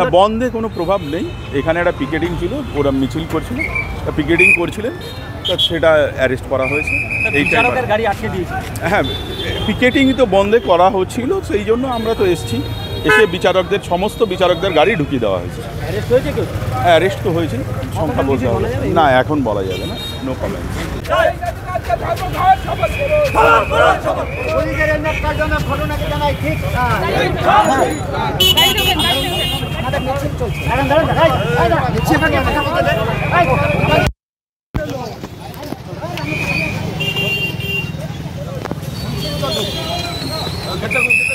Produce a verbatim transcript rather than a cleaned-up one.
না, বন্ধে কোনো প্রভাব নেই। এখানে একটা পিকেটিং ছিল, ওরা মিছিল করছিল, পিকেটিং করছিলেন, তো সেটা অ্যারেস্ট করা হয়েছে। এইটাই গাড়ি আটকে দিয়েছে। হ্যাঁ, পিকেটিং তো বন্ধে করা হচ্ছিল, সেই জন্য আমরা তো এসেছি, এসে বিচারকদের সমস্ত বিচারকদের গাড়ি ঢুকিয়ে দেওয়া হয়েছে। অ্যারেস্ট হয়েছে কেউ? হ্যাঁ, অ্যারেস্ট তো হয়েছে, সংখ্যা বলতে হবে না, এখন বলা যাবে না, নো কমেন্ট। চলছে।